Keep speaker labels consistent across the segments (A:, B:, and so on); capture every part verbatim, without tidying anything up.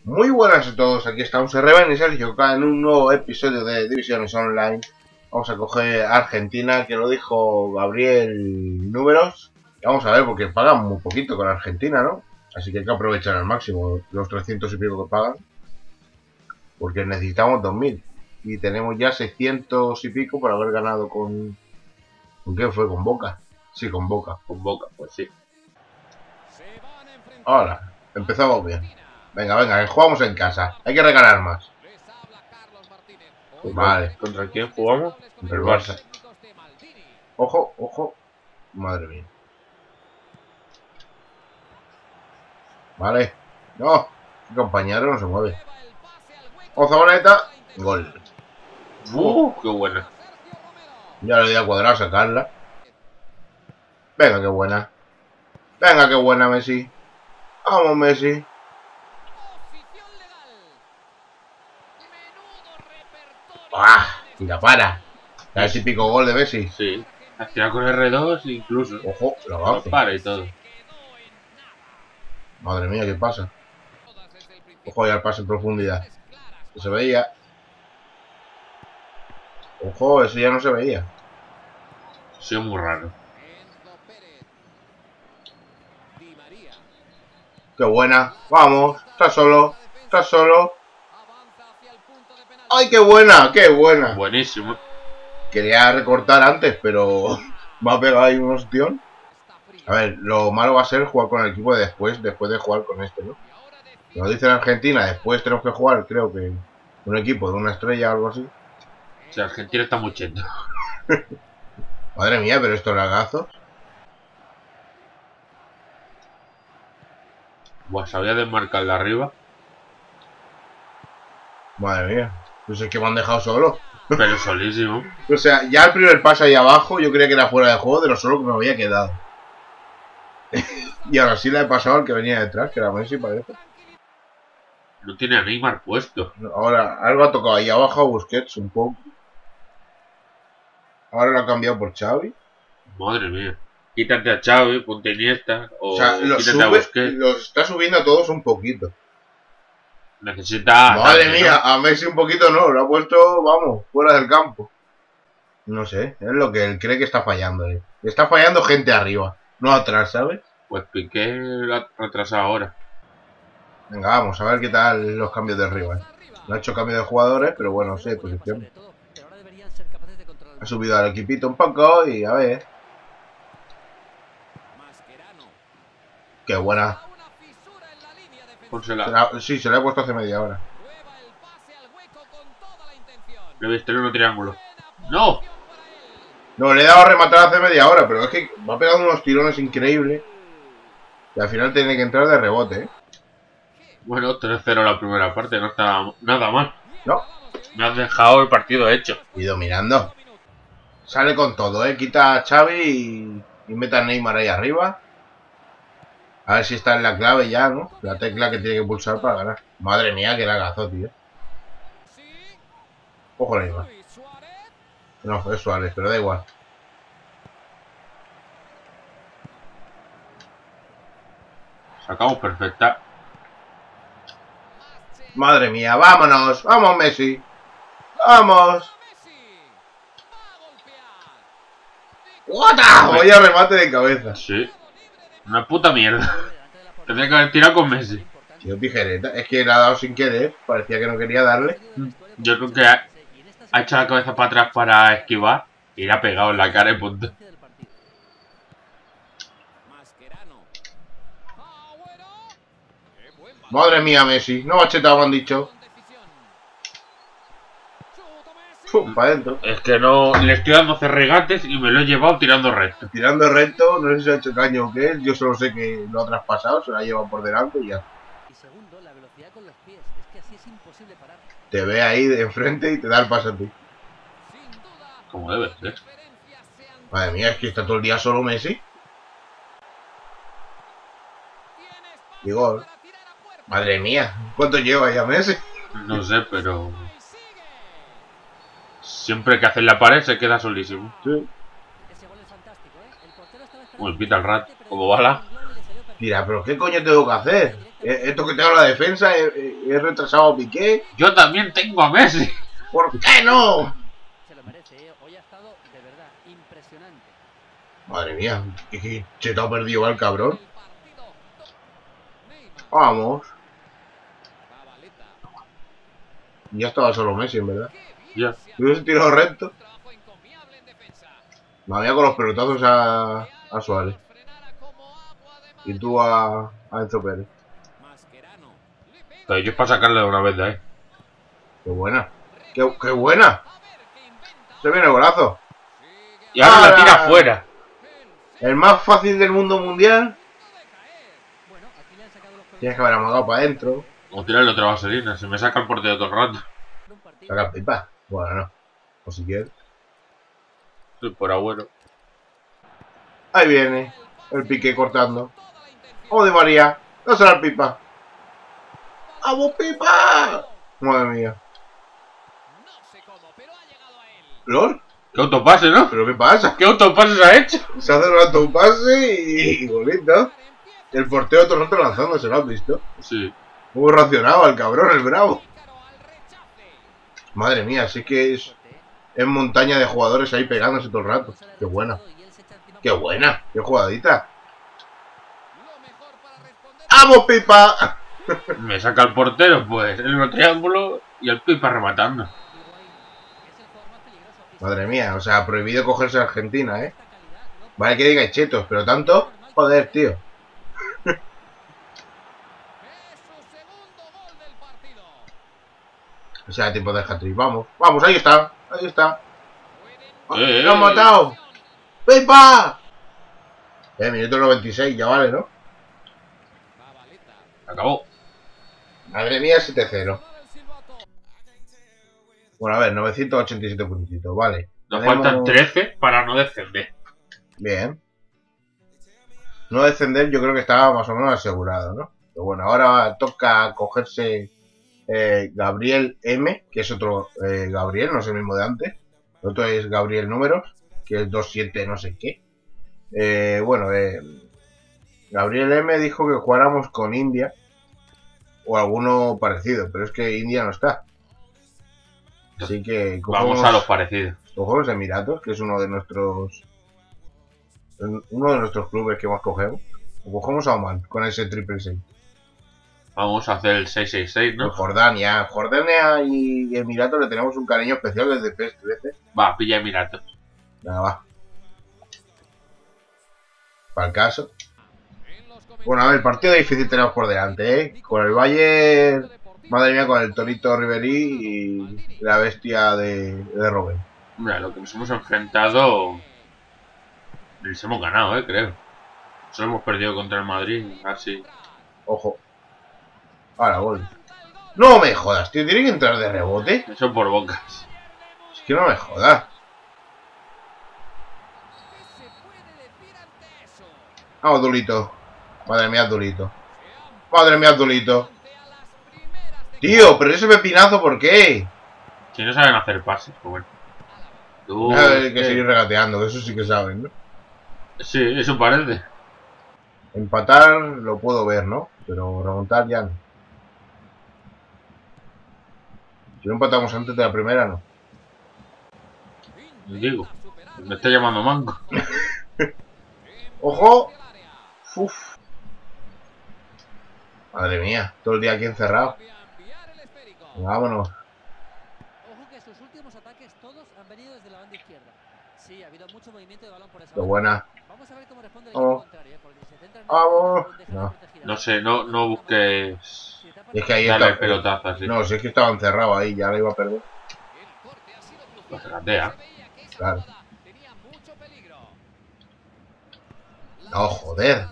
A: Muy buenas a todos, aquí estamos Reven y Sergio acá en un nuevo episodio de Divisiones Online. Vamos a coger Argentina, que lo dijo Gabriel Números. Y vamos a ver, porque pagan muy poquito con Argentina, ¿no? Así que hay que aprovechar al máximo los trescientos y pico que pagan. Porque necesitamos dos mil. Y tenemos ya seiscientos y pico por haber ganado con... ¿Con qué fue? ¿Con Boca? Sí, con Boca.
B: Con Boca, pues sí.
A: Ahora, empezamos bien. Venga, venga, que jugamos en casa. Hay que regalar más. Vale.
B: ¿Contra quién jugamos?
A: Contra el Barça. Ojo, ojo. Madre mía. Vale. No. El compañero no se mueve. Ozabaleta. Gol.
B: ¡Uh! ¡Qué buena!
A: Ya le di a cuadrar a sacarla. Venga, qué buena. Venga, qué buena, Messi. Vamos, Messi. ¡Ah! Tira para. El típico gol de Messi.
B: Sí. Hacía con R dos incluso.
A: Ojo, lo
B: No
A: avanza.
B: para y todo.
A: Madre mía, ¿qué pasa? Ojo, ya el pase en profundidad. Que se veía. Ojo, eso ya no se veía.
B: Sí, muy raro.
A: Qué buena. Vamos. Está solo. Está solo. ¡Ay, qué buena! ¡Qué buena!
B: Buenísimo.
A: Quería recortar antes, pero me ha pegado ahí un ostión. A ver, lo malo va a ser jugar con el equipo de después, después de jugar con este, ¿no? Como dice en Argentina, después tenemos que jugar, creo que un equipo de una estrella o algo así.
B: O sea, Argentina está muy cheto.
A: Madre mía, pero estos lagazos.
B: Buah, sabía desmarcar de arriba.
A: Madre mía. Pues es que me han dejado solo.
B: Pero solísimo.
A: O sea, ya el primer pase ahí abajo yo creía que era fuera de juego de lo solo que me había quedado. Y ahora sí le he pasado al que venía detrás, que era Messi, parece.
B: No tiene a Neymar puesto.
A: Ahora, algo ha tocado ahí abajo a Busquets un poco. Ahora lo ha cambiado por Xavi.
B: Madre mía. Quítate a Xavi, ponte Iniesta. O,
A: O sea, los,
B: quítate a
A: sube,
B: Busquets.
A: los está subiendo a todos un poquito.
B: Necesita...
A: Madre
B: ataque,
A: mía,
B: ¿no?
A: a Messi un poquito no, lo ha puesto, vamos, fuera del campo. No sé, es lo que él cree que está fallando. ¿eh? Está fallando gente arriba, no atrás, ¿sabes?
B: Pues Piqué la retrasa ahora.
A: Venga, vamos a ver qué tal los cambios de arriba. ¿eh? No ha hecho cambio de jugadores, pero bueno, sí, de posición. Ha subido al equipito un poco y a ver. Qué buena.
B: Pónsela.
A: Se la, sí, se la he puesto hace media hora.
B: Le he visto en un triángulo. ¡No!
A: No, le he dado a rematar hace media hora, pero es que me ha pegado unos tirones increíbles. Y al final tiene que entrar de rebote, ¿eh?
B: Bueno, tres cero la primera parte, no está nada mal.
A: No.
B: Me has dejado el partido hecho.
A: Y dominando. Sale con todo, ¿eh? Quita a Xavi y, y mete a Neymar ahí arriba. A ver si está en la clave ya, ¿no? La tecla que tiene que pulsar para ganar. Madre mía, qué lagazo, tío. Ojo, Neymar. No, es Suárez, pero da igual.
B: Sacamos perfecta.
A: Madre mía, vámonos. Vamos, Messi. Vamos. ¡Guata! Vaya remate de cabeza.
B: Sí. Una puta mierda. Tendría que haber tirado con Messi.
A: Tío, tijereta. Es que le ha dado sin querer. Parecía que no quería darle.
B: Yo creo que ha, ha hecho la cabeza para atrás para esquivar y le ha pegado en la cara y punto.
A: Madre mía, Messi. No machetado, me han dicho. Pum, para adentro.
B: Es que no... Le estoy dando cerregates y me lo he llevado tirando recto.
A: Tirando recto, no sé si ha hecho daño o qué. Yo solo sé que lo ha traspasado, se lo ha llevado por delante y ya.
C: Y segundo, la velocidad con los pies. Es que así es imposible parar.
A: Te ve ahí de enfrente y te da el pase a ti.
B: Como debe ser.
A: Madre mía, es que está todo el día solo Messi. Y gol. Madre mía, ¿cuánto lleva ya Messi?
B: No sé, pero... Siempre que hace la pared se queda solísimo.
A: Sí.
C: Ese gol es fantástico, ¿eh? El portero estaba
B: Como el pita al rat, como bala.
A: Tira, pero ¿qué coño tengo que hacer? Eh, Esto que tengo en la defensa, he, he- he retrasado a Piqué.
B: Yo también tengo a Messi.
A: ¿Por qué no?
C: Se lo merece, ¿eh? Hoy ha estado de verdad impresionante.
A: Madre mía, ¿qué, qué cheto ha perdido el cabrón? Vamos. Ya estaba solo Messi, en verdad.
B: Ya.
A: ¿Me hubiese tirado recto? Me había con los pelotazos a, a Suárez. Y tú a, a Enzo Pérez.
B: Pero yo es para sacarle de una vez de ahí.
A: Qué buena. Qué, qué buena. Se viene el golazo.
B: Y ahora la
A: ¡Ah!
B: tira fuera.
A: El más fácil del mundo mundial.
C: Bueno, aquí le han sacado los
A: Tienes que haber amagado para adentro.
B: O tirarle otra vaselina. Se me saca el portero todo el rato.
C: un partido.
A: Saca el pipa. Bueno, no. O si quieres.
B: Soy por abuelo.
A: Ahí viene. El Piqué cortando. ¡Oh, de María! ¡No será el pipa! ¡Vamos, pipa! Madre mía. ¿Lol?
B: ¿Qué autopase, no?
A: ¿Pero qué pasa?
B: ¿Qué autopase se ha hecho?
A: Se hace un autopase y, y bonito. El portero todo el rato lanzándose, ¿lo has visto?
B: Sí.
A: Muy racionado el cabrón, el bravo. Madre mía, sí que es, es montaña de jugadores ahí pegándose todo el rato. Qué buena. Qué buena. Qué jugadita. ¡Vamos, pipa!
B: Me saca el portero, pues, en el triángulo y el pipa rematando.
A: Madre mía, o sea, prohibido cogerse a Argentina, ¿eh? Vale que digáis chetos, pero tanto... Joder, tío. O sea, tiempo de hat-trick. Vamos, vamos, ahí está. Ahí está.
B: Eh,
A: ¡Lo han
B: eh.
A: matado! ¡Pipa! Eh, minuto noventa y seis, ya vale, ¿no?
B: Acabó.
A: Madre mía, siete cero. Bueno, a ver, novecientos ochenta y siete puntitos, vale.
B: Nos
A: Tenemos-
B: faltan trece para no descender.
A: Bien. No descender yo creo que estaba más o menos asegurado, ¿no? Pero bueno, ahora toca cogerse eh, Gabriel M, que es otro eh, Gabriel, no es el mismo de antes. El otro es Gabriel Números, que es veintisiete no sé qué. Eh, bueno, eh, Gabriel M dijo que jugáramos con India o alguno parecido, pero es que India no está. Así que cogemos,
B: Vamos a los parecidos.
A: cogemos Emiratos, que es uno de nuestros uno de nuestros clubes que más cogemos. O cogemos a Oman con ese triple seis.
B: Vamos a hacer el seis seis seis,
A: ¿No?
B: ¿no?
A: Jordania, Jordania y Emiratos le tenemos un cariño especial desde P E S trece.
B: Va, pilla Emiratos.
A: Nada, va. Para el caso. Bueno, a ver, partido difícil tenemos por delante, ¿eh? Con el Bayern, madre mía, con el Torito Ribery y la bestia de, de Robben.
B: Hombre, lo que nos hemos enfrentado... Les hemos ganado, eh, creo. Solo hemos perdido contra el Madrid, así.
A: Ojo. Ahora, gol. No me jodas, tío, tiene que entrar de rebote.
B: Eso por bocas.
A: Es que no me jodas. Vamos, Dulito. Madre mía, Dulito. Madre mía, Dulito. Tío, pero ese pepinazo, ¿por qué?
B: Si no saben hacer pases, pues bueno. Tú,
A: Hay que
B: eh,
A: seguir regateando, que eso sí que saben, ¿no?
B: Sí, eso parece.
A: Empatar lo puedo ver, ¿no? Pero remontar ya no. Si no empatamos antes de la primera, no.
B: Digo, me está llamando manco.
A: ¡Ojo! ¡Uf! Madre mía, todo el día aquí encerrado. Vámonos.
C: Ojo que sus últimos ataques todos han venido desde la banda izquierda. Sí, ha habido mucho movimiento de balón por esa
A: Qué
C: banda.
A: buena.
C: Vamos a ver cómo responde el
A: Vamos.
C: equipo contrario, porque si se centra en
A: Vamos.
C: dejar la
A: No.
C: protegida.
B: No sé, no, no busques
C: Si etapa
A: Y es que ahí
B: darle el
A: está.
B: pelotazo así.
A: No, si es que estaba encerrado ahí, ya la iba a perder.
B: Pues regatea.
A: Claro. No, joder.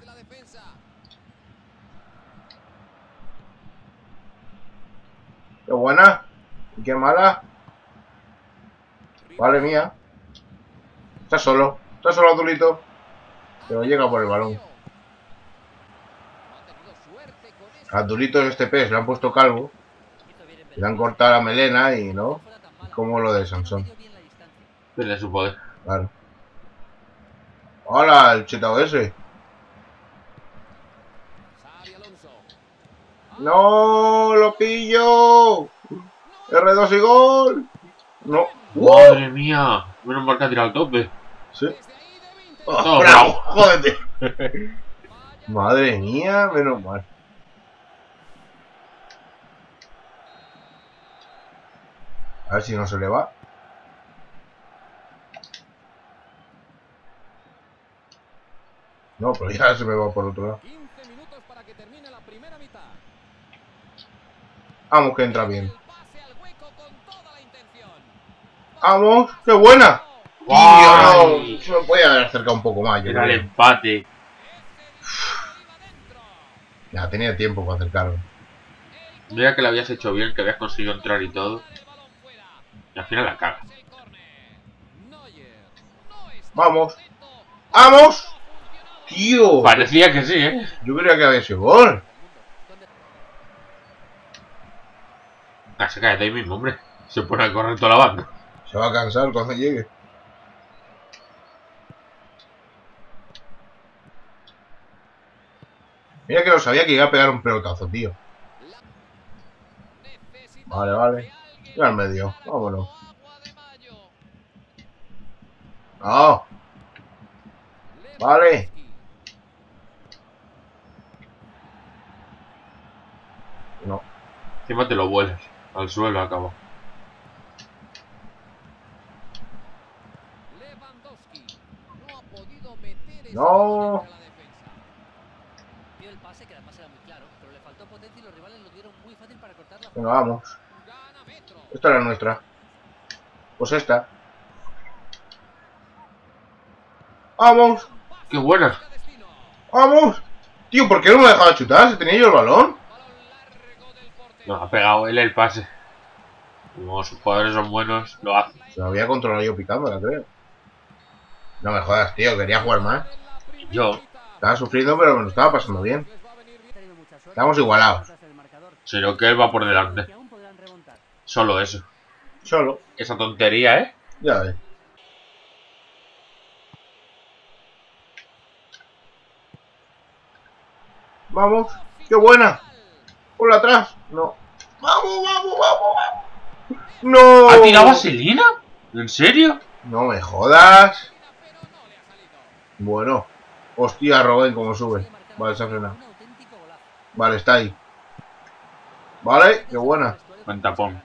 A: Qué buena. Y qué mala. Vale mía. Está solo. Está solo Azulito. Pero llega por el balón. A Azulito en este pez le han puesto calvo. Le han cortado la melena y no. Como lo de Sansón.
B: Pierde su poder.
A: Claro. Hola, el chetao ese. ¡No! ¡Lo pillo! R dos y gol. No.
B: Madre mía. Menos mal que ha tirado al tope.
A: Sí. Oh,
B: No,
A: bravo,
B: bravo.
A: jódete. Madre mía, menos mal. A ver si no se le va. No, pero ya se me va por otro lado.
D: quince minutos para que termine la primera mitad.
A: Vamos, que entra bien.
D: El pase al hueco con toda la intención.
A: ¡Vamos! ¡Qué buena! Tío,
B: Guay.
A: no. Se me podía haber acercado un poco más, yo
B: Era el
A: creo.
B: empate.
A: Ya, tenía tiempo para acercarme.
B: Mira que lo habías hecho bien, que habías conseguido entrar y todo. Y al final la cagas.
A: ¡Vamos! ¡Vamos! ¡Tío!
B: Parecía que sí, ¿eh?
A: Yo creía que había sido gol.
B: Ah, se cae de ahí mismo, hombre. Se pone a correr toda la banda.
A: Se va a cansar cuando llegue. Mira que no sabía que iba a pegar un pelotazo, tío. Vale, vale. Y al medio. Vámonos. ¡Ah! Vale. No.
B: Encima te lo vuelas. Al suelo acaba.
A: No.
C: Vio el pase, que además era muy claro, pero le faltó potencia y los rivales lo dieron muy fácil para cortar la
A: Venga, vamos. Esta era nuestra. Pues esta. ¡Vamos!
B: ¡Qué buena!
A: ¡Vamos! Tío, ¿por qué no me dejaba chutar? ¿Se tenía yo el balón?
B: No, ha pegado él el pase. Como sus jugadores son buenos, lo hace.
A: Se lo había controlado yo picándola, creo. No me jodas, tío. Quería jugar más.
B: Y yo,
A: Estaba sufriendo, pero me lo estaba pasando bien. Estamos igualados.
B: sino que él va por delante. Solo eso.
A: Solo.
B: Esa tontería, ¿eh?
A: Ya ves. Vamos. ¡Qué buena! Por atrás. No. ¡Vamos, vamos, vamos, vamos! ¡No!
B: ¿Ha tirado vaselina? ¿En serio?
A: No me jodas. Bueno. Hostia, Robén, cómo sube. Vale, se ha frenado. Vale, está ahí. Vale, qué buena.
B: Buen tapón.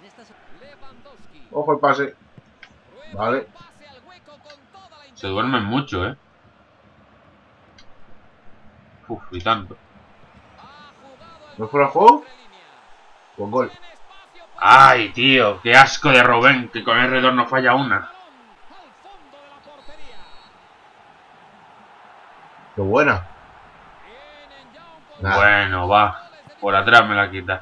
A: Ojo el pase. Vale.
B: Se duermen mucho, ¿eh? Uf, y tanto.
A: ¿No fuera juego? Con gol.
B: ¡Ay, tío! ¡Qué asco de Robén! Que con R dos no falla una.
A: Qué buena. Nada.
B: Bueno, va. Por atrás me la quita.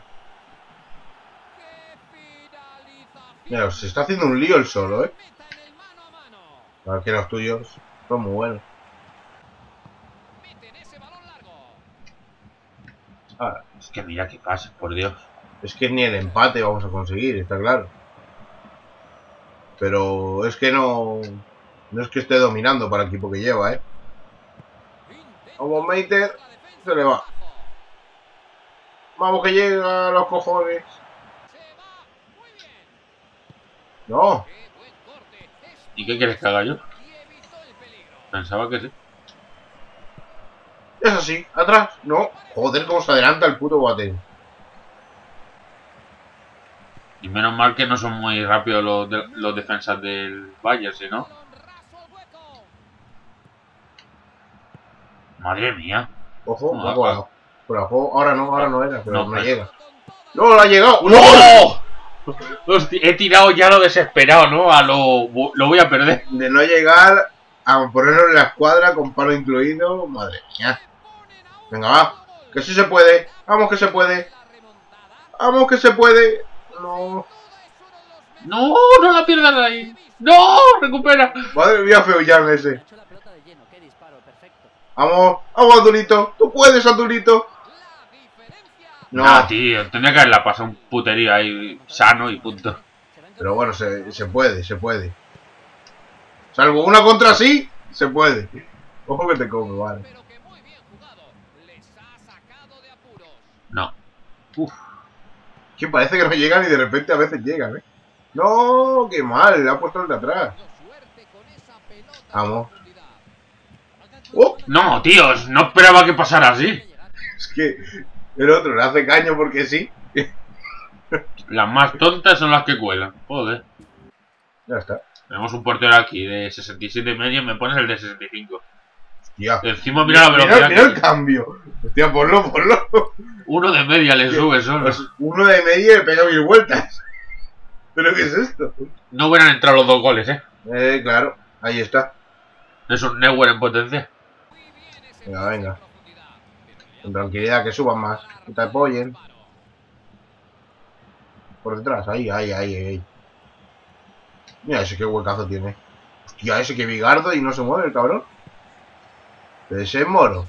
A: Mira, se está haciendo un lío el solo, ¿eh? Para que los tuyos son muy buenos. Ah,
B: Es que mira qué pasa, por Dios.
A: es que ni el empate vamos a conseguir, está claro. Pero es que no... No es que esté dominando para el equipo que lleva, ¿eh? Vamos, Meiter. Se le va. Vamos que llega a los cojones. No.
B: ¿Y qué quieres que haga yo? Pensaba que sí.
A: Es así. Atrás. No. Joder, cómo se adelanta el puto Boateng.
B: Y menos mal que no son muy rápidos los, de- los defensas del Bayern, si no. Madre mía.
A: Ojo,
B: No,
A: me ha colado. Pero a juego- ahora no, ahora no era, pero
B: No,
A: no,
B: pero-
A: llega. ¡No, lo ha llegado!
B: ¡No! Hostia, he tirado ya lo desesperado, ¿no? A lo... Lo voy a perder.
A: De no llegar a ponerlo en la escuadra con palo incluido. Madre mía. Venga, va. Que sí se puede. Vamos que se puede. Vamos que se puede. No.
B: ¡No! ¡No la pierdas ahí! ¡No! ¡Recupera!
A: Madre mía, feo Jan ese.
C: Ha hecho la pelota de lleno, qué disparo, perfecto.
A: Vamos. Vamos, Azulito. Tú puedes, Azulito. No.
B: Nah, tío. Tendría que haberla pasado un puterío ahí sano y punto.
A: Pero bueno, se, se puede, se puede. Salvo una contra sí, se puede. Ojo que te come, vale.
B: No. Uf.
A: Que parece que no llegan y de repente a veces llegan, ¿eh? No, qué mal, le ha puesto el de atrás. Vamos. ¡Oh!
B: No, tíos, no esperaba que pasara así.
A: Es que el otro le hace caño porque sí.
B: Las más tontas son las que cuelan. Joder.
A: Ya está.
B: Tenemos un portero aquí de sesenta y siete y medio y me pones el de sesenta y cinco.
A: Ya.
B: Encima mira la
A: Mira,
B: velocidad.
A: mira el
B: que-
A: cambio. Hostia, ponlo, ponlo.
B: Uno de media le sube solo.
A: Pues uno de media le pega mil vueltas. ¿Pero qué es esto?
B: No hubieran entrado los dos goles, eh.
A: Eh, claro. Ahí está.
B: Es un Neuer en potencia.
A: Venga, venga. Con tranquilidad, que suban más. Que te apoyen. Por detrás. Ahí, ahí, ahí, ahí. Mira ese qué huecazo tiene. Hostia, ese que bigardo y no se mueve el cabrón. Ese es moro.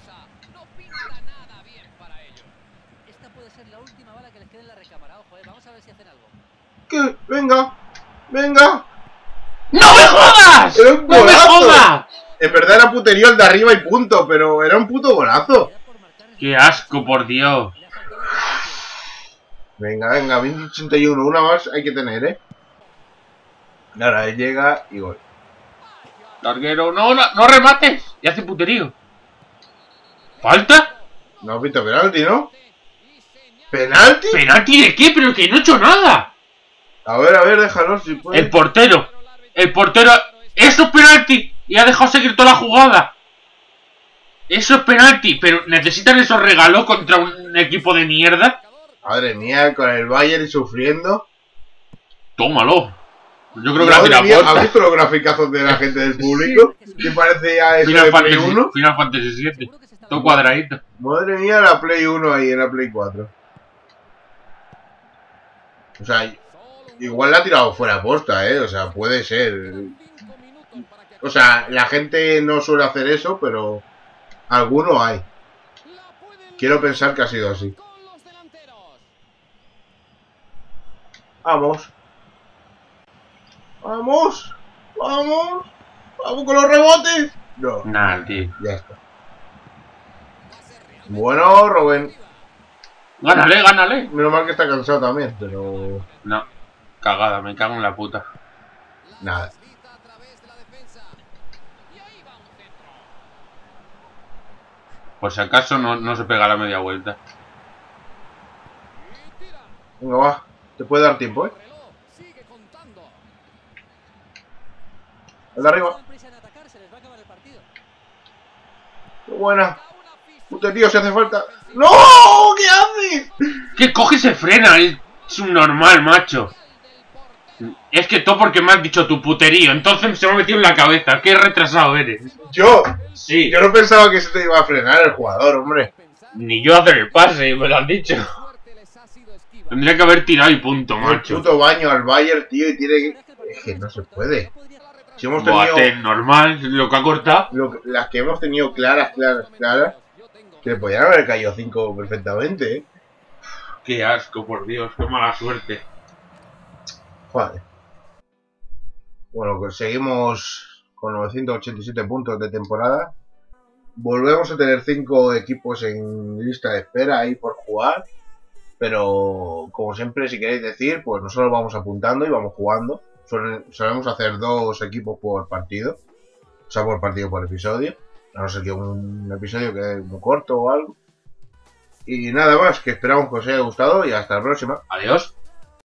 C: Esta puede ser la última bala que les quede en la recámara. Ojo, eh. Vamos a ver si hacen algo.
A: ¿Qué? Venga. Venga.
B: ¡No me jodas!
A: Era un
B: ¡No me
A: golazo.
B: jodas!
A: En verdad era puterío el de arriba y punto, pero era un puto golazo.
C: Queda por marcar en-
B: ¡Qué asco, por Dios!
C: Le ha faltado precisión.
A: Venga, venga, veinte ochenta y uno. Una más hay que tener, ¿eh? Y ahora él llega y gol.
B: Larguero, no, no, no remates. Y hace puterío. ¿Falta?
A: No has visto penalti, ¿no? ¿Penalti?
B: ¿Penalti de qué? Pero que no he hecho nada.
A: A ver, a ver, déjalo si puede.
B: El portero. El portero. Eso es penalti. Y ha dejado seguir toda la jugada. Eso es penalti. Pero necesitan esos regalos contra un equipo de mierda.
A: Madre mía, con el Bayern sufriendo.
B: Tómalo. Yo creo que la
A: Madre
B: tira
A: mía, ¿has
B: puesta.
A: visto los graficazos de la gente del público? ¿Qué parece ya eso
B: Final
A: de Play
B: Fantasy,
A: uno?
B: Final Fantasy siete.
C: Seguro que se está
B: Todo
C: dando-
B: cuadradito.
A: Madre mía, la Play uno ahí en la Play cuatro. O sea, igual la ha tirado fuera posta, ¿eh? O sea, puede ser. O sea, la gente no suele hacer eso, pero alguno hay. Quiero pensar que ha sido así. Vamos. Vamos. Vamos. Vamos con los rebotes. No,
B: Nah, tío.
A: ya está. Bueno, Robin.
B: Gánale, gánale.
A: Menos mal que está cansado también, pero
B: No. Cagada, me cago en la puta.
A: nada.
B: Por si acaso no, no se pega la media vuelta.
A: Venga, va. Te puede dar tiempo, ¿eh? El de arriba.
C: Con prisa en atacar, se les va a acabar el partido.
A: Qué buena. Puta tío, si hace falta. ¡No! ¿Qué haces?
B: ¿Qué coge y se frena? Es un normal, macho. Es que todo porque me has dicho tu puterío. Entonces se me ha metido en la cabeza. Qué retrasado eres.
A: Yo.
B: Sí.
A: Yo no pensaba que se te iba a frenar el jugador, hombre.
B: Ni yo hacer el pase, me lo han dicho. Tendría que haber tirado y punto,
A: El
B: macho.
A: puto baño al Bayern, tío, y tiene que... Es que no se puede. Si hemos tenido...
B: Boateng, normal, lo que ha cortado.
A: lo que- las que hemos tenido claras, claras, claras, que le podían haber caído cinco perfectamente, ¿eh?
B: Qué asco, por Dios, qué mala suerte.
A: Joder. Bueno, pues seguimos con novecientos ochenta y siete puntos de temporada. Volvemos a tener cinco equipos en lista de espera ahí por jugar. Pero, como siempre, si queréis decir, pues nosotros vamos apuntando y vamos jugando. Suelen- Solemos hacer dos equipos por partido. O sea, por partido por episodio. A no ser que un episodio quede muy corto o algo. Y nada más, que esperamos que os haya gustado y hasta la próxima.
B: Adiós.